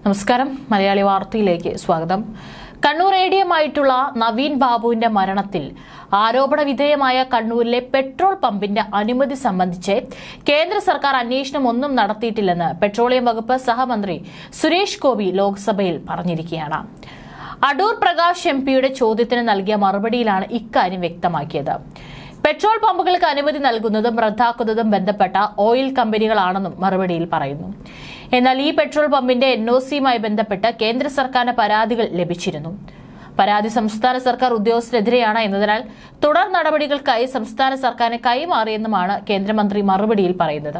നമസ്കാരം. മലയാളി വാർത്തയിലേക്ക് സ്വാഗതം. കണ്ണൂർ എഡിഎമായിട്ടുള്ള നവീൻ ബാബുവിന്റെ മരണത്തിൽ ആരോപണ വിധേയമായ കണ്ണൂരിലെ പെട്രോൾ പമ്പിന്റെ അനുമതി സംബന്ധിച്ച് കേന്ദ്ര സർക്കാർ അന്വേഷണം ഒന്നും നടത്തിയിട്ടില്ലെന്ന് പെട്രോളിയം വകുപ്പ് സഹമന്ത്രി സുരേഷ് ഗോപി ലോക്സഭയിൽ പറഞ്ഞിരിക്കുകയാണ്. അടൂർ പ്രകാശ് എംപിയുടെ ചോദ്യത്തിന് നൽകിയ മറുപടിയിലാണ് ഇക്കാര്യം വ്യക്തമാക്കിയത്. പെട്രോൾ പമ്പുകൾക്ക് അനുമതി നൽകുന്നതും റദ്ദാക്കുന്നതും ബന്ധപ്പെട്ട ഓയിൽ കമ്പനികളാണെന്നും മറുപടിയിൽ പറയുന്നു. എന്നാൽ ഈ പെട്രോൾ പമ്പിന്റെ എൻഒസിയുമായി ബന്ധപ്പെട്ട് കേന്ദ്ര സർക്കാരിന് പരാതികൾ ലഭിച്ചിരുന്നു. പരാതി സംസ്ഥാന സർക്കാർ ഉദ്യോഗസ്ഥരെതിരെയാണ് എന്നതിനാൽ തുടർ നടപടികൾക്കായി സംസ്ഥാന സർക്കാരിന് കൈമാറിയെന്നുമാണ് കേന്ദ്രമന്ത്രി മറുപടിയിൽ പറയുന്നത്.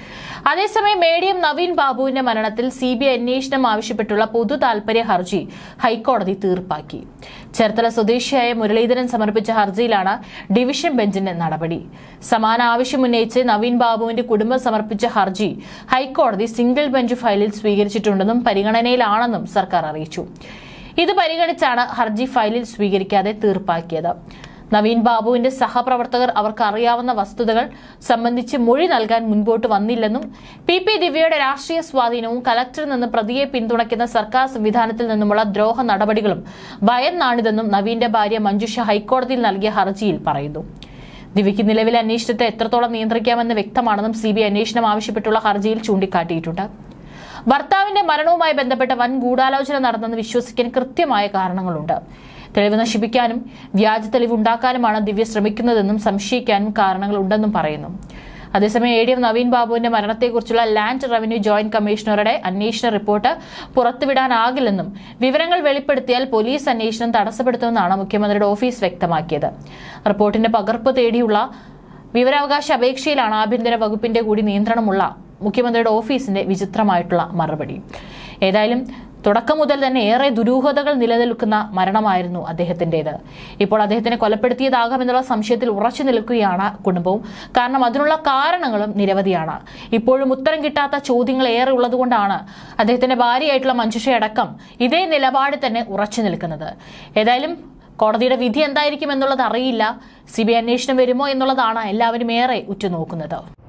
അതേസമയം എഡിഎം നവീൻ ബാബുവിന്റെ മരണത്തിൽ സിബിഐ അന്വേഷണം ആവശ്യപ്പെട്ടുള്ള പൊതു താൽപര്യ ഹർജി ഹൈക്കോടതി തീർപ്പാക്കി. ചേർത്തല സ്വദേശിയായ മുരളീധരൻ സമർപ്പിച്ച ഹർജിയിലാണ് ഡിവിഷൻ ബെഞ്ചിന്റെ നടപടി. സമാന ആവശ്യമുന്നയിച്ച് നവീൻ ബാബുവിന്റെ കുടുംബം സമർപ്പിച്ച ഹർജി ഹൈക്കോടതി സിംഗിൾ ബെഞ്ച് ഫയലിൽ സ്വീകരിച്ചിട്ടുണ്ടെന്നും പരിഗണനയിലാണെന്നും സർക്കാർ അറിയിച്ചു. ഇത് പരിഗണിച്ചാണ് ഹർജി ഫയലിൽ സ്വീകരിക്കാതെ തീർപ്പാക്കിയത്. നവീൻ ബാബുവിന്റെ സഹപ്രവർത്തകർ അവർക്ക് അറിയാവുന്ന വസ്തുതകൾ സംബന്ധിച്ച് മൊഴി നൽകാൻ മുൻപോട്ട് വന്നില്ലെന്നും പി ദിവ്യയുടെ രാഷ്ട്രീയ സ്വാധീനവും കലക്ടറിൽ നിന്ന് പ്രതിയെ പിന്തുണയ്ക്കുന്ന സർക്കാർ സംവിധാനത്തിൽ നിന്നുമുള്ള ദ്രോഹ നടപടികളും ഭയന്നാണിതെന്നും നവീന്റെ ഭാര്യ മഞ്ജുഷ ഹൈക്കോടതിയിൽ നൽകിയ ഹർജിയിൽ പറയുന്നു. ദിവ്യയ്ക്ക് നിലവിലെ അന്വേഷണത്തെ എത്രത്തോളം നിയന്ത്രിക്കാമെന്ന് വ്യക്തമാണെന്നും സിബിഐ അന്വേഷണം ആവശ്യപ്പെട്ടുള്ള ഹർജിയിൽ ചൂണ്ടിക്കാട്ടിയിട്ടുണ്ട്. ഭർത്താവിന്റെ മരണവുമായി ബന്ധപ്പെട്ട വൻ ഗൂഢാലോചന നടന്നെന്ന് വിശ്വസിക്കാൻ കൃത്യമായ കാരണങ്ങളുണ്ട്. തെളിവ് നശിപ്പിക്കാനും വ്യാജ തെളിവ് ഉണ്ടാക്കാനുമാണ് ദിവ്യ ശ്രമിക്കുന്നതെന്നും സംശയിക്കാനും കാരണങ്ങളുണ്ടെന്നും പറയുന്നു. അതേസമയം എഡിഎം നവീൻ ബാബുവിന്റെ മരണത്തെക്കുറിച്ചുള്ള ലാൻഡ് റവന്യൂ ജോയിന്റ് കമ്മീഷണറുടെ അന്വേഷണ റിപ്പോർട്ട് പുറത്തുവിടാനാകില്ലെന്നും വിവരങ്ങൾ വെളിപ്പെടുത്തിയാൽ പോലീസ് അന്വേഷണം തടസ്സപ്പെടുത്തുമെന്നാണ് മുഖ്യമന്ത്രിയുടെ ഓഫീസ് വ്യക്തമാക്കിയത്. റിപ്പോർട്ടിന്റെ പകർപ്പ് തേടിയുള്ള വിവരാവകാശ അപേക്ഷയിലാണ് ആഭ്യന്തര വകുപ്പിന്റെ കൂടി നിയന്ത്രണമുള്ള മുഖ്യമന്ത്രിയുടെ ഓഫീസിന്റെ വിചിത്രമായിട്ടുള്ള മറുപടി. ഏതായാലും തുടക്കം മുതൽ തന്നെ ഏറെ ദുരൂഹതകൾ നിലനിൽക്കുന്ന മരണമായിരുന്നു അദ്ദേഹത്തിന്റേത്. ഇപ്പോൾ അദ്ദേഹത്തിനെ കൊലപ്പെടുത്തിയതാകാമെന്നുള്ള സംശയത്തിൽ ഉറച്ചു നിൽക്കുകയാണ് കുടുംബവും. കാരണം അതിനുള്ള കാരണങ്ങളും നിരവധിയാണ്. ഇപ്പോഴും ഉത്തരം കിട്ടാത്ത ചോദ്യങ്ങൾ ഏറെ ഉള്ളതുകൊണ്ടാണ് അദ്ദേഹത്തിന്റെ ഭാര്യയായിട്ടുള്ള മഞ്ജുഷയടക്കം ഇതേ നിലപാടിൽ തന്നെ ഉറച്ചു നിൽക്കുന്നത്. ഏതായാലും കോടതിയുടെ വിധി എന്തായിരിക്കും എന്നുള്ളത് അറിയില്ല. സിബിഐ അന്വേഷണം വരുമോ എന്നുള്ളതാണ് എല്ലാവരും ഏറെ ഉറ്റുനോക്കുന്നത്.